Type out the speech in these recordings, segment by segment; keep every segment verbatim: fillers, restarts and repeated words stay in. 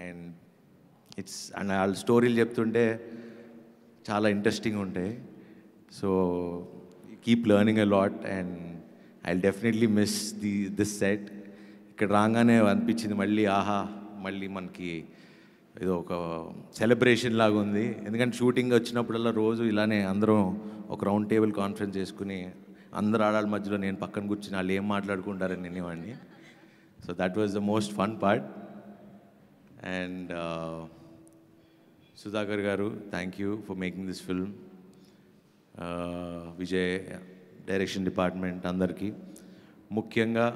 And it's and వాళ్ళ స్టోరీలు చెప్తుంటే చాలా ఇంట్రెస్టింగ్ ఉంటాయి. So keep learning a lot and I definitely miss the this set. ఇక్కడ రాగానే అనిపించింది మళ్ళీ ఆహా మళ్ళీ మనకి ఏదో ఒక సెలబ్రేషన్ లాగా ఉంది. ఎందుకంటే షూటింగ్ వచ్చినప్పుడల్లా రోజు ఇలానే అందరం ఒక రౌండ్ టేబుల్ కాన్ఫరెన్స్ చేసుకుని అందరు ఆడాళ్ళ మధ్యలో నేను పక్కన కూర్చుని వాళ్ళు ఏం మాట్లాడుకుంటారని వినేవాడిని. So that was the most fun part. And Sudhakar garu, thank you for making this film. Vijay, direction department అందరికీ, ముఖ్యంగా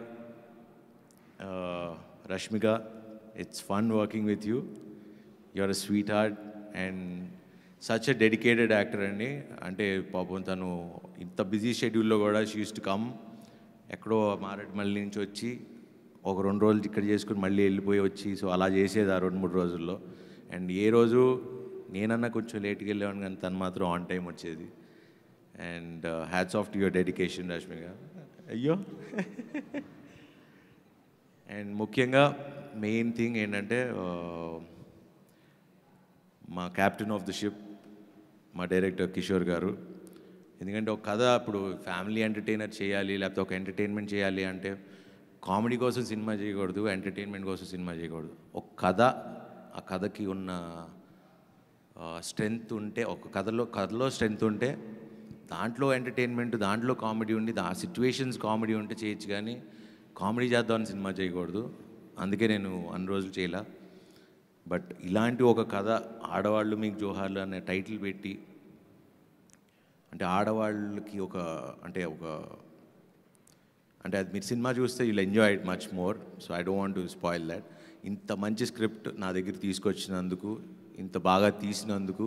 Rashmika, it's fun working with you. You are a sweet heart and such a dedicated actor అండి. అంటే పాపం తను ఇంత busy షెడ్యూల్లో కూడా she use to come, ఎక్కడో మారేడుమల్లి నుంచి వచ్చి ఒక రెండు రోజులు ఇక్కడ చేసుకుని మళ్ళీ వెళ్ళిపోయి వచ్చి, సో అలా చేసేది ఆ రెండు మూడు రోజుల్లో. అండ్ ఏ రోజు నేనన్నా కొంచెం లేట్కి వెళ్ళేవాడిని కానీ తను మాత్రం ఆన్ టైం వచ్చేది. And hats off to your dedication Rashmika. అయ్యో అండ్ ముఖ్యంగా మెయిన్ థింగ్ ఏంటంటే మా క్యాప్టెన్ ఆఫ్ ది షిప్, మా డైరెక్టర్ కిషోర్ గారు. ఎందుకంటే ఒక కథ ఇప్పుడు ఫ్యామిలీ ఎంటర్టైనర్ చేయాలి, లేకపోతే ఒక ఎంటర్టైన్మెంట్ చేయాలి అంటే కామెడీ కోసం సినిమా చేయకూడదు, ఎంటర్టైన్మెంట్ కోసం సినిమా చేయకూడదు. ఒక కథ, ఆ కథకి ఉన్న స్ట్రెంగ్త్ ఉంటే, ఒక కథలో కథలో స్ట్రెంగ్త్ ఉంటే దాంట్లో ఎంటర్టైన్మెంట్, దాంట్లో కామెడీ ఉండి, ఆ సిచ్యువేషన్స్ కామెడీ ఉంటే చేయొచ్చు, కానీ కామెడీ చేద్దామని సినిమా చేయకూడదు. అందుకే నేను అన్ని రోజులు చేయలే. బట్ ఇలాంటి ఒక కథ, ఆడవాళ్ళు మీకు జోహార్లు అనే టైటిల్ పెట్టి, అంటే ఆడవాళ్ళకి ఒక అంటే ఒక అంటే అది మీరు సినిమా చూస్తే you'll enjoy it much more. So I don't want to spoil that. ఇంత మంచి స్క్రిప్ట్ నా దగ్గర తీసుకొచ్చినందుకు, ఇంత బాగా తీసినందుకు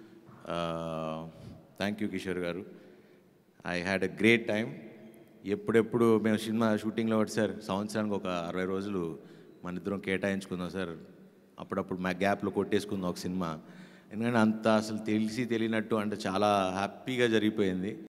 థ్యాంక్ యూ కిషోర్ గారు. I had a great time. ఎప్పుడెప్పుడు మేము సినిమా షూటింగ్లో ఒకటి సార్ సంవత్సరానికి ఒక అరవై రోజులు మన ఇద్దరం కేటాయించుకుందాం సార్, అప్పుడప్పుడు మా గ్యాప్లో కొట్టేసుకుందాం ఒక సినిమా. ఎందుకంటే అంత అసలు తెలిసి తెలియనట్టు అంటే చాలా హ్యాపీగా జరిగిపోయింది.